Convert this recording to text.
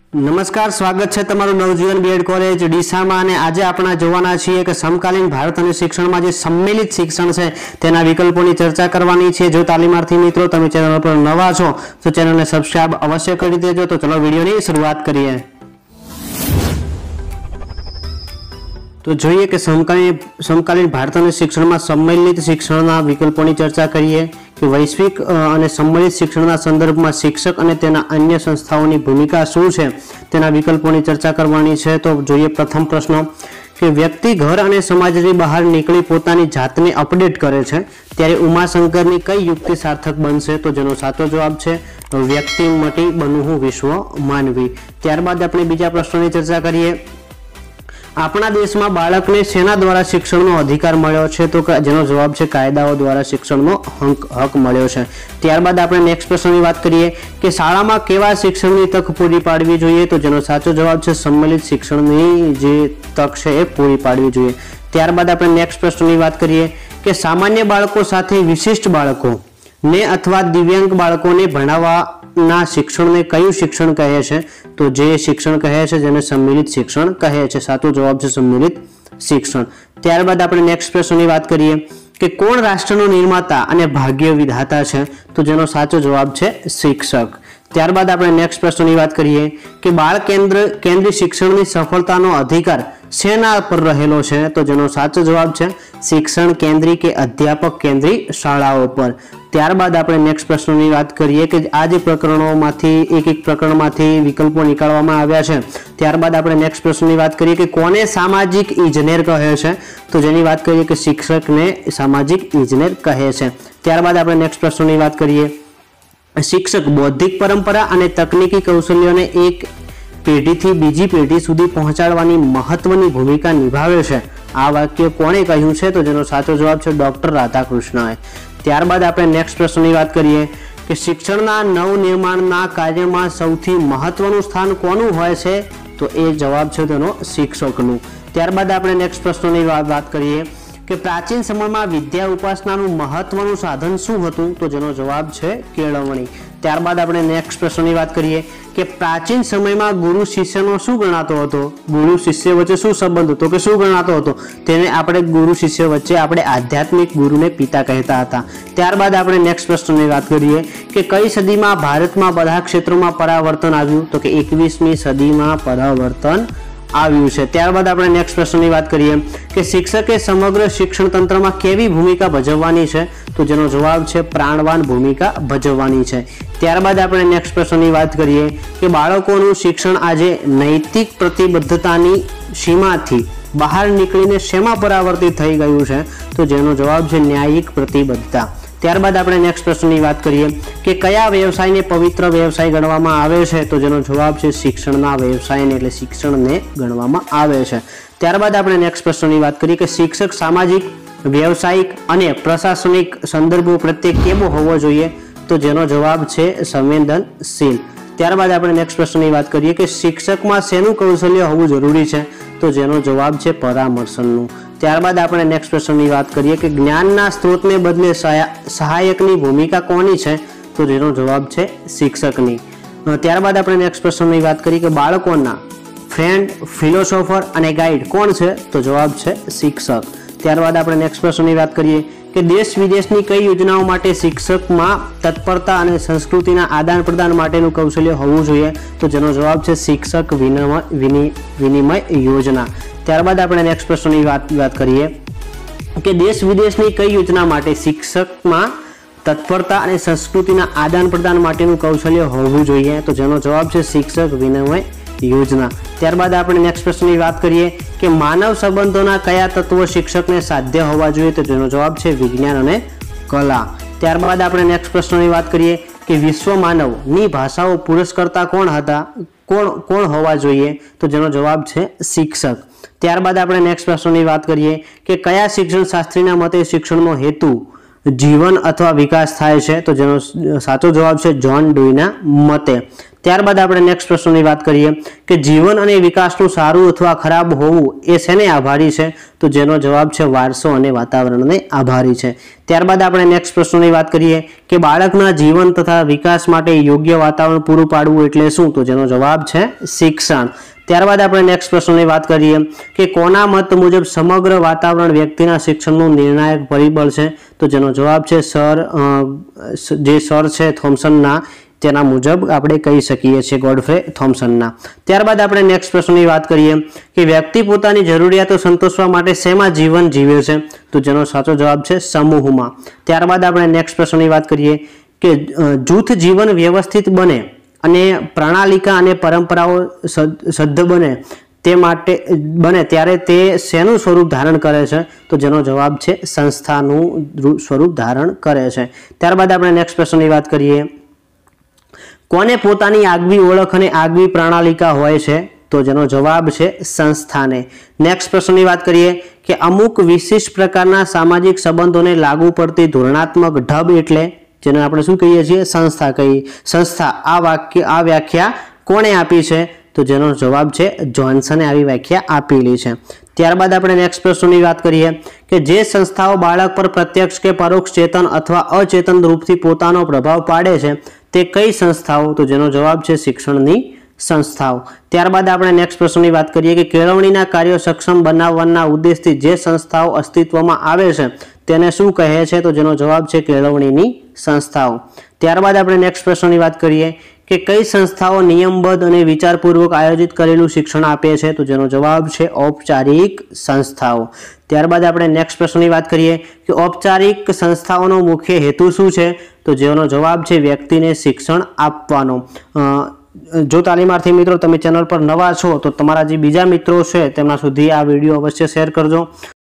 नमस्कार, स्वागत है तमारू नवजीवन बीएड कॉलेज डीसा में। અને આજે આપણે જોવાના છીએ કે સમકાલીન ભારત અને શિક્ષણમાં જે सम्मिलित શિક્ષણ છે તેના વિકલ્પોની ચર્ચા કરવાની છે। જો તાલીમાર્થી મિત્રો તમે ચેનલ પર નવા છો તો ચેનલને સબસ્ક્રાઇબ અવશ્ય કરી દેજો। તો ચલો વિડિયોની શરૂઆત કરીએ। तो જોઈએ કે સમકાલીન ભારત અને શિક્ષણમાં सम्मिलित શિક્ષણના વિકલ્પોની ચર્ચા કરીએ કે વૈશ્વિક અને सम्मिलित શિક્ષણના સંદર્ભમાં શિક્ષક અને તેના અન્ય સંસ્થાઓની ભૂમિકા શું છે તેના વિકલ્પોની ચર્ચા કરવાની છે। તો જોઈએ પ્રથમ પ્રશ્ન કે વ્યક્તિ ઘર અને સમાજની બહાર નીકળી પોતાની જાતને અપડેટ કરે છે ત્યારે ઉમાશંકરની કઈ યુક્તિ સાર્થક બનશે? તો જેનો સાચો જવાબ છે વ્યક્તિ મટી બનવું વિશ્વ માનવી। ત્યારબાદ આપણે બીજા પ્રશ્નની ચર્ચા કરીએ। આપણા દેશમાં બાળકને સેના દ્વારા શિક્ષણનો અધિકાર મળ્યો છે? તો જેનો જવાબ છે કાયદાઓ દ્વારા શિક્ષણનો હક મળ્યો છે। ત્યારબાદ આપણે નેક્સ્ટ પ્રશ્નની વાત કરીએ કે શાળામાં કેવા શિક્ષણની તક પૂરી પાડવી જોઈએ? તો જેનો સાચો જવાબ છે सम्मिलित શિક્ષણની જે તક છે એ પૂરી પાડવી જોઈએ। ત્યારબાદ આપણે નેક્સ્ટ પ્રશ્નની વાત કરીએ કે સામાન્ય બાળકો સાથે વિશિષ્ટ બાળકો ને અથવા દિવ્યાંગ બાળકોને ભણાવવાના શિક્ષણને કયું શિક્ષણ કહે છે? તો જે શિક્ષણ કહે છે જેને सम्मिलित શિક્ષણ કહે છે। સાચો જવાબ છે सम्मिलित શિક્ષણ। ત્યારબાદ આપણે નેક્સ્ટ પ્રશ્નની વાત કરીએ કે કોણ રાષ્ટ્રનો નિર્માતા અને ભાગ્ય વિધાતા છે? તો જેનો સાચો જવાબ છે શિક્ષક। ત્યારબાદ આપણે નેક્સ્ટ પ્રશ્નની વાત કરીએ કે બાળ કેન્દ્રીય શિક્ષણની સફળતાનો અધિકાર શેના પર રહેલો છે? તો જેનો સાચો જવાબ છે શિક્ષણ કેન્દ્રી કે અધ્યાપક કેન્દ્રી શાળાઓ પર। ત્યારબાદ આપણે નેક્સ્ટ પ્રશ્નની વાત કરીએ કે આ જે પ્રકરણોમાંથી એક પ્રકરણમાંથી વિકલ્પો નીકાળવામાં આવ્યા છે। ત્યારબાદ આપણે નેક્સ્ટ પ્રશ્નની વાત કરીએ કે કોને સામાજિક ઇજનેર કહે છે? તો જેની વાત કરીએ કે શિક્ષકને સામાજિક ઇજનેર કહે છે। ત્યારબાદ આપણે નેક્સ્ટ પ્રશ્નની વાત કરીએ શિક્ષક બૌદ્ધિક પરંપરા અને તકનીકી કૌશલ્યોને એક પેઢીથી બીજી પેઢી સુધી પહોંચાડવાની મહત્વની ભૂમિકા નિભાવે છે। આ વાક્ય કોણે કહ્યું છે? તો જેનો સાચો જવાબ છે ડોક્ટર રાધાકૃષ્ણએ। ત્યારબાદ આપણે નેક્સ્ટ પ્રશ્નની વાત કરીએ કે શિક્ષણના નવનિર્માણના કાર્યમાં સૌથી મહત્વનું સ્થાન કોનું હોય છે? તો એ જવાબ છે તેનો શિક્ષકનું। ત્યારબાદ આપણે નેક્સ્ટ પ્રશ્નની વાત કરીએ કે પ્રાચીન સમયમાં વિદ્યા ઉપાસનાનું મહત્વનું સાધન શું હતું? તો જેનો જવાબ છે કેળવણી। ત્યારબાદ આપણે નેક્સ્ટ પ્રશ્નની વાત કરીએ કે પ્રાચીન સમયમાં ગુરુ શિષ્યનો શું ગણાતો હતો? ગુરુ શિષ્ય વચ્ચે શું સંબંધ હતો કે શું ગણાતો હતો? તેને આપણે ગુરુ શિષ્ય વચ્ચે આપણે આધ્યાત્મિક ગુરુને પિતા કહેતા હતા। ત્યારબાદ આપણે નેક્સ્ટ પ્રશ્નની વાત કરીએ કે કઈ સદીમાં ભારતમાં બધા ક્ષેત્રોમાં પરાવર્તન આવ્યું? તો કે 21મી સદીમાં પરાવર્તન આવ્યું છે। ત્યારબાદ આપણે નેક્સ્ટ પ્રશ્નની વાત કરીએ કે શિક્ષકે સમગ્ર શિક્ષણ તંત્રમાં કેવી ભૂમિકા ભજવવાની છે? તો જેનો જવાબ છે પ્રાણવાન ભૂમિકા ભજવવાની છે। ત્યારબાદ આપણે નેક્સ્ટ પ્રશ્નની વાત કરીએ કે બાળકોનું શિક્ષણ આજે નૈતિક પ્રતિબદ્ધતાની સીમાથી બહાર નીકળીને શેમાં પરાવર્તિત થઈ ગયું છે? તો જેનો જવાબ છે ન્યાયિક પ્રતિબદ્ધતા। ત્યારબાદ આપણે નેક્સ્ટ પ્રશ્નની વાત કરીએ કે કયા વ્યવસાયને પવિત્ર વ્યવસાય ગણવામાં આવે છે? તો જેનો જવાબ છે શિક્ષણના વ્યવસાયને એટલે શિક્ષણને ગણવામાં આવે છે। ત્યારબાદ આપણે નેક્સ્ટ પ્રશ્નની વાત કરીએ કે શિક્ષક સામાજિક વ્યવસાયિક અને પ્રશાસનિક સંદર્ભો પ્રત્યે કેવો હોવો જોઈએ? તો જેનો જવાબ છે સંવેદનશીલ। ત્યારબાદ આપણે નેક્સ્ટ પ્રશ્નની વાત કરીએ કે શિક્ષકમાં શેનું કૌશલ્ય હોવું જરૂરી છે? તો જેનો જવાબ છે પરામર્શનનું। ત્યારબાદ આપણે નેક્સ્ટ પ્રશ્નની વાત કરીએ કે જ્ઞાનના સ્ત્રોતને બદલે સહાયકની ભૂમિકા કોની છે? તો જેનો જવાબ છે શિક્ષકની। ત્યારબાદ આપણે નેક્સ્ટ પ્રશ્નની વાત કરીએ કે બાળકોના ફ્રેન્ડ ફિલોસોફર અને ગાઈડ કોણ છે? તો જવાબ છે શિક્ષક। ત્યારબાદ આપણે નેક્સ્ટ પ્રશ્નની વાત કરીએ કે દેશ વિદેશની કઈ યોજનાઓ માટે શિક્ષકમાં તત્પરતા અને સંસ્કૃતિના આદાન પ્રદાન માટેનું કૌશલ્ય હોવું જોઈએ? તો જેનો જવાબ છે શિક્ષક વિનિમય યોજના। ત્યારબાદ આપણે નેક્સ્ટ પ્રશ્નની વાત કરીએ કે દેશ વિદેશની કઈ યોજના માટે શિક્ષકમાં તત્પરતા અને સંસ્કૃતિના આદાન પ્રદાન માટેનું કૌશલ્ય હોવું જોઈએ? તો જેનો જવાબ છે શિક્ષક વિનિમય યોજના। ત્યારબાદ આપણે નેક્સ્ટ પ્રશ્નની વાત કરીએ કે માનવ સંબંધોના કયા તત્વો શિક્ષકને સાધ્ય હોવા જોઈએ? તો જેનો જવાબ છે વિજ્ઞાન અને કલા। ત્યારબાદ આપણે નેક્સ્ટ પ્રશ્નની વાત કરીએ કે વિશ્વ માનવની ભાષાઓ પુરસ્કર્તા કોણ હતા? કોણ હોવા જોઈએ? તો જેનો જવાબ છે શિક્ષક। ત્યારબાદ આપણે નેક્સ્ટ પ્રશ્નની વાત કરીએ કે કયા શિક્ષણ શાસ્ત્રીના મતે શિક્ષણનો હેતુ જીવન અથવા વિકાસ થાય છે? તો જેનો સાચો જવાબ છે જ્હોન ડુઈના મતે. ત્યારબાદ આપણે નેક્સ્ટ પ્રશ્નની વાત કરીએ કે જીવન અને વિકાસનું સારું અથવા ખરાબ હોવું એ શેને આભારી છે? તો જેનો જવાબ છે વારસો અને વાતાવરણને આભારી છે. ત્યારબાદ આપણે નેક્સ્ટ પ્રશ્નની વાત કરીએ કે બાળકના જીવન તથા વિકાસ માટે યોગ્ય વાતાવરણ પૂરું પાડવું એટલે શું? તો જેનો જવાબ છે શિક્ષણ. ત્યારબાદ આપણે નેક્સ્ટ પ્રશ્નની વાત કરીએ કે કોના મત મુજબ સમગ્ર વાતાવરણ વ્યક્તિના શિક્ષણનું નિર્ણાયક પરિબળ છે? તો જેનો જવાબ છે સર છે થોમ્સનના, તેના મુજબ આપણે કહી શકીએ છીએ, ગોડફ્રે થોમ્સનના. ત્યારબાદ આપણે નેક્સ્ટ પ્રશ્નની વાત કરીએ કે વ્યક્તિ પોતાની જરૂરિયાતો સંતોષવા માટે શેમાં જીવન જીવે છે? તો જેનો સાચો જવાબ છે સમૂહમાં. ત્યારબાદ આપણે નેક્સ્ટ પ્રશ્નની વાત કરીએ કે જૂથ જીવન વ્યવસ્થિત બને અને પ્રણાલિકા અને પરંપરાઓ સદ્ધ બને તે માટે બને ત્યારે તે શેનું સ્વરૂપ ધારણ કરે છે? તો જેનો જવાબ છે સંસ્થાનું સ્વરૂપ ધારણ કરે છે. ત્યારબાદ આપણે નેક્સ્ટ પ્રશ્નની વાત કરીએ કોને પોતાની આગવી ઓળખ અને આગવી પ્રણાલિકા હોય છે? તો જેનો જવાબ છે સંસ્થાને. નેક્સ્ટ પ્રશ્નની વાત કરીએ કે અમુક વિશિષ્ટ પ્રકારના સામાજિક સંબંધોને લાગુ પડતી ધોરણાત્મક ઢબ એટલે જેને આપણે શું કહીએ છીએ? સંસ્થા કહીએ. સંસ્થા આ વ્યાખ્યા કોણે આપી છે? તો જેનો જવાબ છે જોન્સને આવી વ્યાખ્યા આપેલી છે. ત્યારબાદ આપણે નેક્સ્ટ પ્રશ્નની વાત કરીએ કે જે સંસ્થાઓ બાળક પર પ્રત્યક્ષ કે પરોક્ષ ચેતન અથવા અચેતન રૂપથી પોતાનો પ્રભાવ પાડે છે તે કઈ સંસ્થાઓ? તો જેનો જવાબ છે શિક્ષણની સંસ્થાઓ. ત્યારબાદ આપણે નેક્સ્ટ પ્રશ્નની વાત કરીએ કે કેળવણીના કાર્યો સક્ષમ બનાવવાના ઉદ્દેશથી જે સંસ્થાઓ અસ્તિત્વમાં આવે છે તેને શું કહે છે? તો જેનો જવાબ છે કેળવણીની સંસ્થાઓ. ત્યારબાદ આપણે નેક્સ્ટ પ્રશ્નની વાત કરીએ કે કઈ સંસ્થાઓ નિયમબદ્ધ અને વિચારપૂર્વક આયોજિત કરેલું શિક્ષણ આપે છે? તો જેનો જવાબ છે ઔપચારિક સંસ્થાઓ. ત્યારબાદ આપણે નેક્સ્ટ પ્રશ્નની વાત કરીએ કે ઔપચારિક સંસ્થાઓનો મુખ્ય હેતુ શું છે? તો જેનો જવાબ છે વ્યક્તિને શિક્ષણ આપવાનો. જો તાલીમાર્થી મિત્રો તમે ચેનલ પર નવા છો તો તમારા જે બીજા મિત્રો છે તેમના સુધી આ વિડીયો અવશ્ય શેર કરજો.